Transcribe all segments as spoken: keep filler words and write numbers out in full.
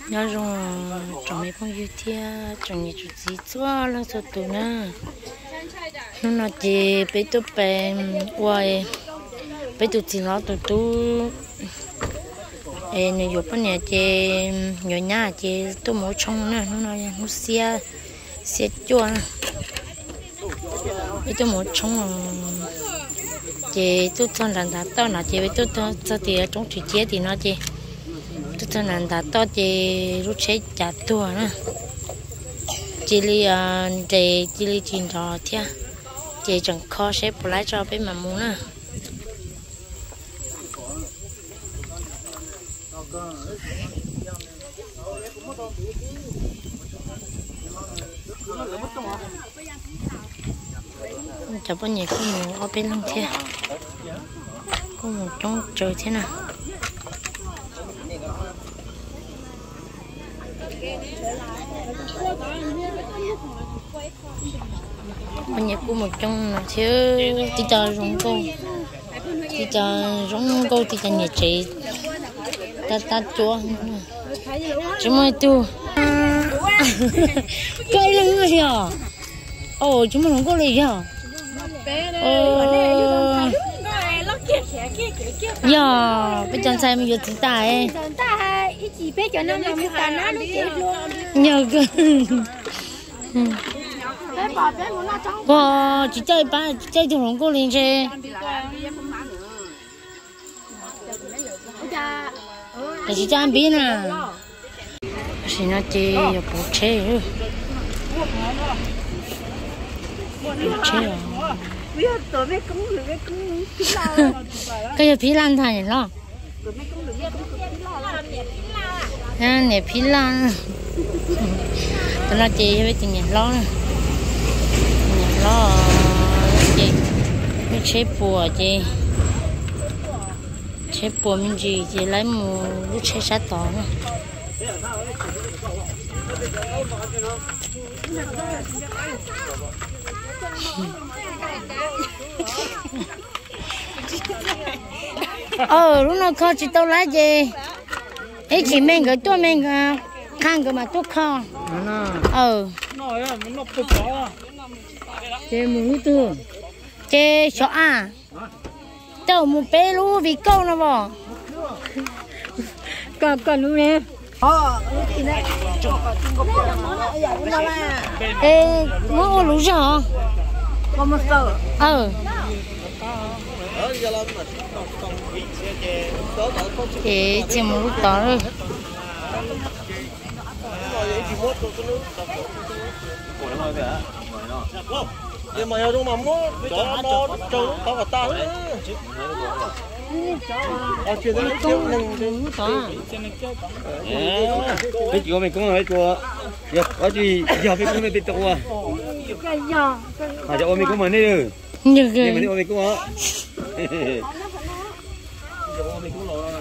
nhớ rồi trong mấy phong yêu thia trong những chút gì xóa là số tụ na nó nói chị bé tụ bé quay bé tụ chỉ nó tụ tụ em nhiều bên nhà chị nhiều nhà chị tụ mỗi trong nè nó nói nó xe xe chua bé tụ mỗi trong chị tụ trong đàn đá to là chị bé tụ cho thì trong thủy chế thì nó chị tụ trong đàn đá to chị lúc chế chả tua nè chị li để chị li chín rồi thia chị chẳng khó xếp lại cho bé mà muốn nè chả bao nhiêu có một ở bên lăng thia có một trong trời thế nào mình nhập của một trong là thiếu tí cho rong câu tí cho rong câu tí cho nhà chị ta ta chúa chúng mới tu cây lưng rồi hả ồ chúng mình không có gì hả ờ giờ bây giờ sai mình vừa tính tài nhờ cơ wow chỉ chơi ba chỉ chơi thùng lông cô lên chơi là chỉ chơi biết à xin nó chơi ở bộ chơi bộ chơi cái gì phi lan thay lo à nè phi lan tao nói chơi với tình nhân lo lo chị mới chế bùa chị chế bùa mình gì chị lấy một lúc chế sát tỏ nữa ờ lúc nào khó chị tao lấy gì ấy chị mình cái tôi mình khang cái mà tôi kho ờ chế muốn tu chế cho à tao muốn bé lu vì câu nó bỏ còn còn lu nè ê mua lú sao có một câu ờ ê chỉ một lúc đó rồi nhưng mà trong mà mua cho nó trâu có cả ta nữa à chuyện đó chung đừng cái chuyện mình cũng nói chùa có gì giờ mình cũng phải biết chùa à giờ mình cũng mà đi nhưng mà đi mình cũng á giờ mình cũng lo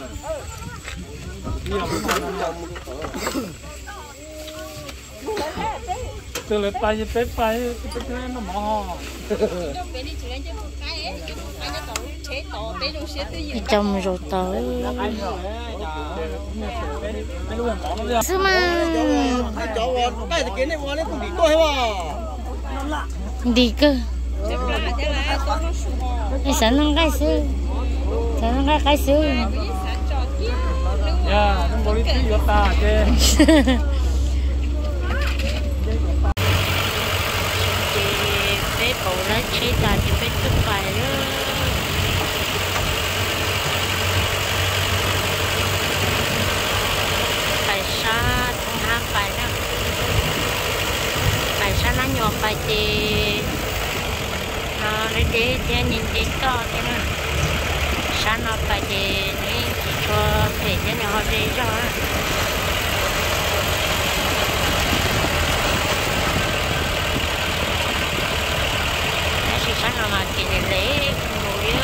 từ lấy tay như té tay cái nó mỏ trong rồi tới sư mà đi cơ cái sản năng cái sư sản năng cái cái sư ya không có lý trí của ta chứ bầu lá chế ta chỉ biết chút bài đó bài sa thằng ham bài đó bài sa nó nhỏ bài thì nó để để để nhìn để to thế nào sa nó bài thì này chỉ cho thể cho nhỏ để cho sáng nào mà chị để lấy ngồi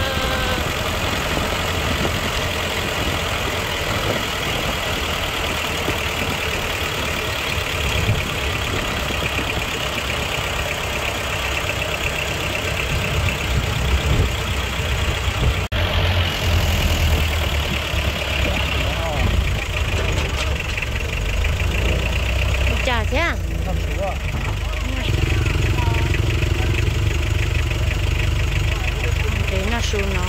thế à? Để nó sưu nó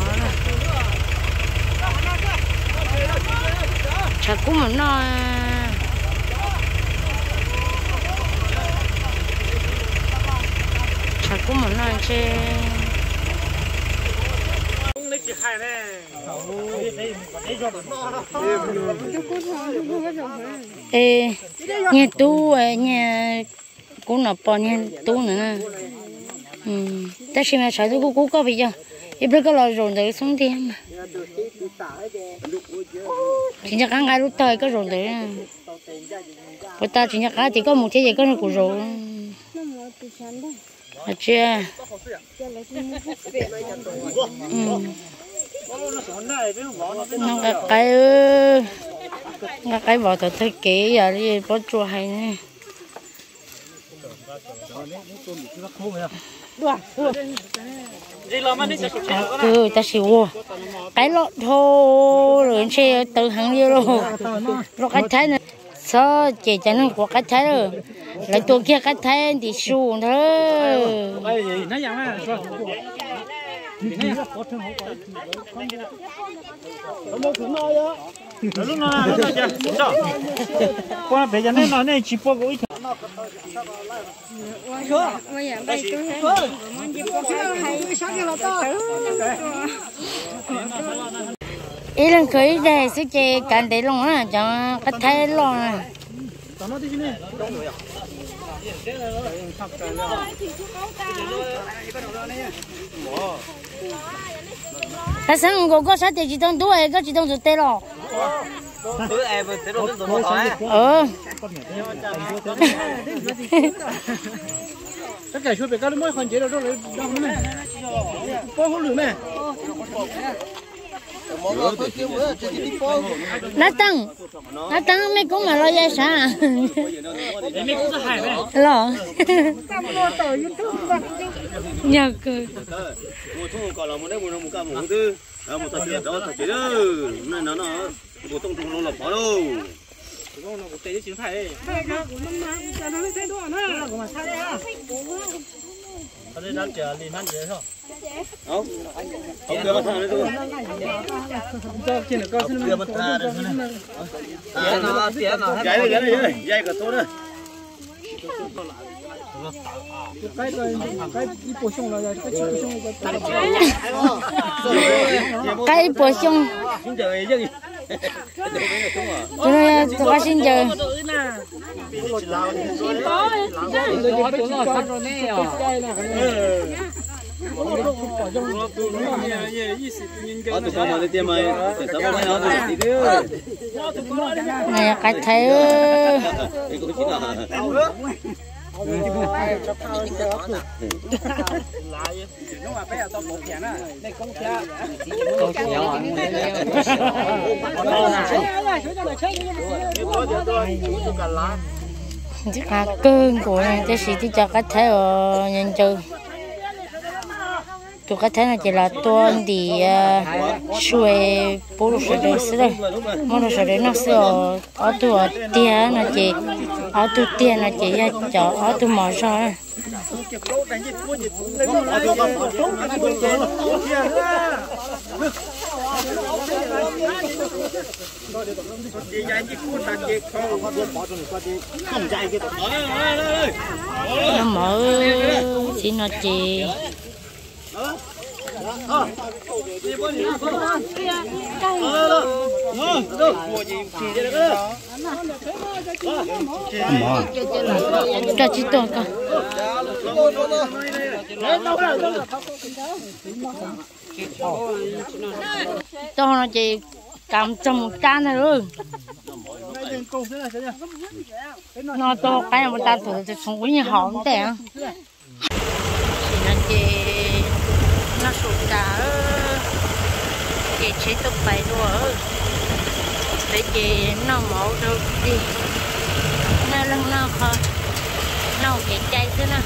chả cũng mà nó chả cũng mà nó chứ ê nhà tu nhà cũng nó bỏ nhà tu nữa nè ừ ta xem mà sai tôi cũng có bây giờ em biết cái lò rồn tới xuống đi mà chỉ nhắc ăn lúc tới có rồn tới bữa ta chỉ nhắc ăn thì có một cái gì có nó cũng rồn à chưa ừ nó cái cái nó cái bỏ thật thế kỹ giờ đi bỏ chua hay nè cứ ta xỉu cái lọ thô rồi xe từ hàng đi luôn rồi cái thái này sao chị chẳng nên của cái thái rồi lại tôi kia cái thái thì xuống thôi lúc nào lúc nào chưa sao qua bây giờ nên nói này chỉ bỏ cái ý là cưới đây sẽ chơi cản để luôn á cho cái thái luôn à cái sáng cô có sát thì chỉ tông đuôi có chỉ tông rụt tê rồi Tôi em sẽ đâu đến tụi nó ờ tất cả chuyện về các mỗi phần chế đâu đâu đâu này có không lử này nó tăng nó tăng mấy cũng mà lo dây sao lo nhờ cười một thu còn là một đấy một năm một cam một thứ một thật tiền đó thật tiền đó nên nó nó một tông tông nó là bỏ đâu nó nó cũng tệ chính phải ở đây đang chờ liền ăn gì thôi không không đưa mặt thang đấy thôi cho kia là có đưa mặt thang đấy thôi nó tiền nó cái này cái này dây cả tốt đấy cái cái cái đi bổ sung là cái chi bổ sung cái bổ sung xin chào ấy chứ cho nên tôi có xin chờ này cái thấy chiếc hạt cơn của này cái gì thì cho cái thấy ở nhân chơi cho cái thấy là chỉ là tuần thì xuôi bố lục sợi đấy xưa món lục sợi đấy nó xưa ở tu ở tia nó chỉ ở tu tia nó chỉ cho ở tu mỏ rồi nó mở chỉ nó chỉ cho chị tôi cả tôi nó chỉ cầm trong một can này rồi nó to cái mà ta thử thì không có như họ không thể nó chỉ nó sụt cả chị chỉ tụt bay rồi để chị nó mổ được đi nó lần nào khó nó chị chạy thế nào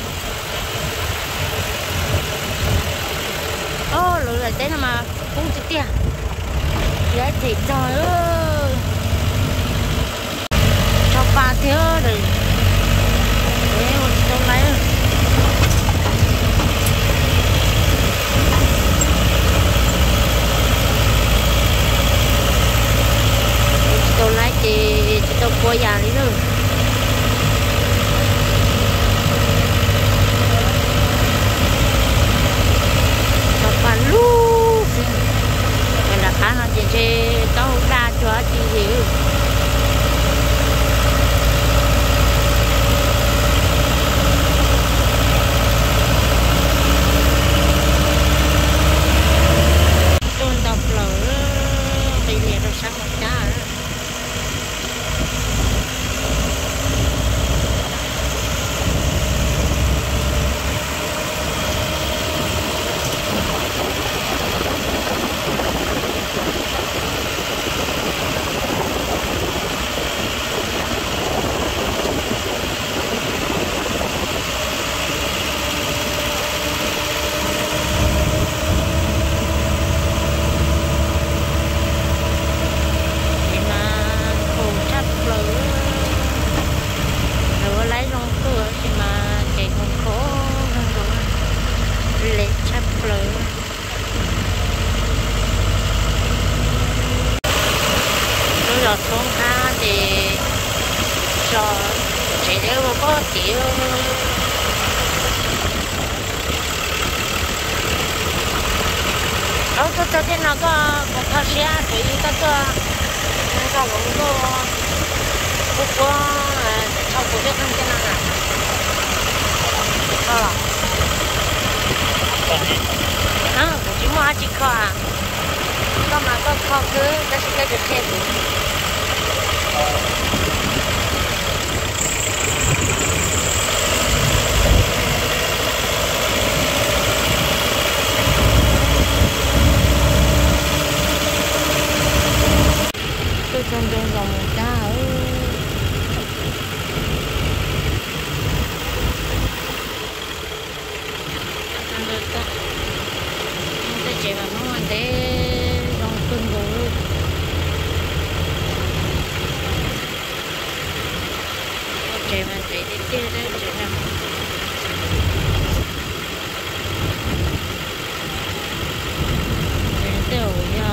ô lựa là thế nào mà cũng chỉ tiền giá trị trời ơi cho ba thiếu rồi qua già đi nữa và lúc mình là khá là chuyện chơi tao đa cho chị hiểu tôi đọc lỡ bây giờ nó sáng một cha xuống ha thì rồi chỉ nếu có kiểu ở tôi tôi thấy nó có có thao xe thì cái tôi nó cũng có cũng có sau cuộc việc không cái nào nè có hả cũng chỉ mua chỉ có à có mà có kho cứ cái cái được thêm tôi trong trong dòng cá ở ăn được ta tôi chỉ vào món ăn để dòng cưng rồi chỉ mà để đi chơi đấy chỉ là để tiêu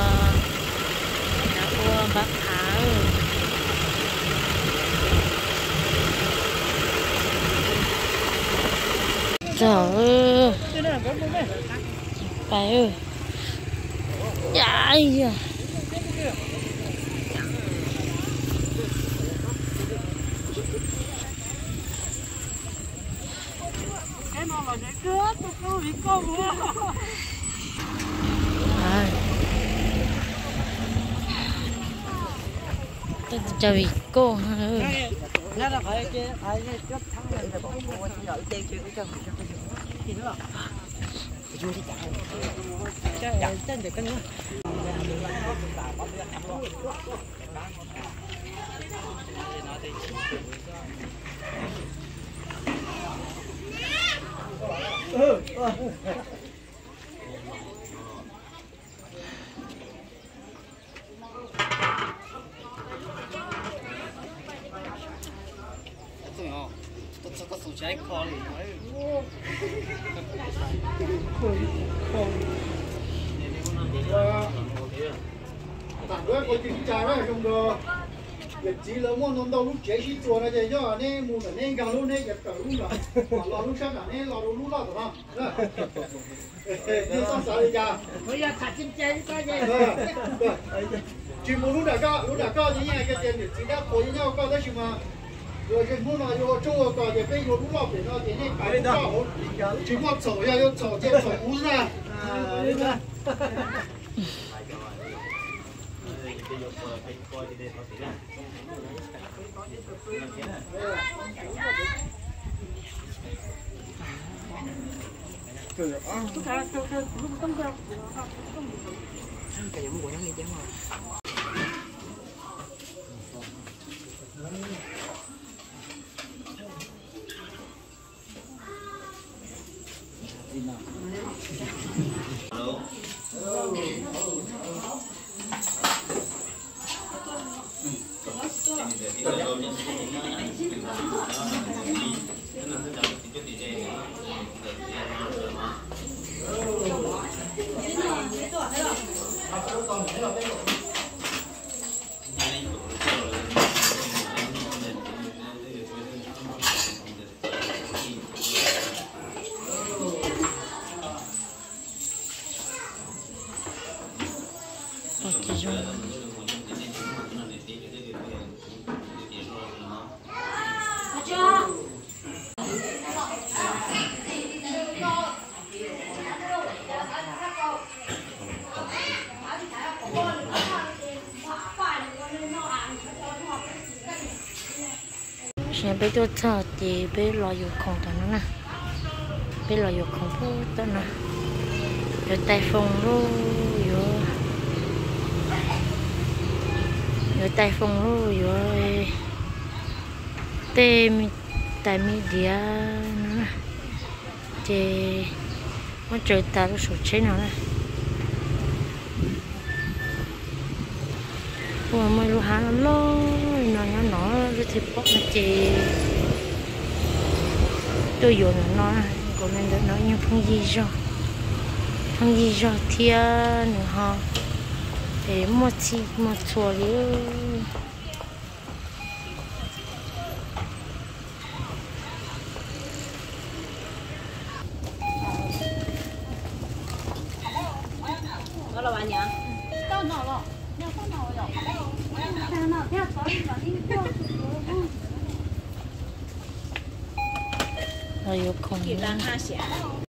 đã qua bác Hà trời ơi phải ơi dài à cái nó là cái cướp tôi cứ bị con mua tôi cho bị cô nó là phải cái ai cái cướp thắng này là bỏ mua chỉ ở trên chưa cái chân gì nữa vô đi chạy chạy chân để cân nữa ừ 또 저거 소자이 콜이 tạm bữa coi chừng trà đó không được việc chỉ là muốn nông đâu lúc chế chỉ chùa này cho anh ấy mua cái nên càng lúc này cái cả lúc là lò lúc sáng này lò lúc lò rồi đó đi sang sao đi cha bây giờ thạch chim chơi coi gì chỉ muốn lúc nào có lúc nào có như này cái tiền chỉ đã có như nhau có đấy chứ mà rồi cái mua nào vô chỗ có cái bây giờ lúc lò để nó thế này cái đó chỉ muốn走呀要走这走不是啊现在都炒的被老有空的呢，被老有空不的呢，有台风咯，有有台风咯，有带米带米的呢，这我这大多数吃呢。我们路还了，那那那这些包那些都有了呢，我们的那样碰衣裳，碰衣裳贴呢哈，诶，莫吃莫错了。 我老板娘，到哪了？要到哪了？到哪？要找你找你过去。 我有空呢。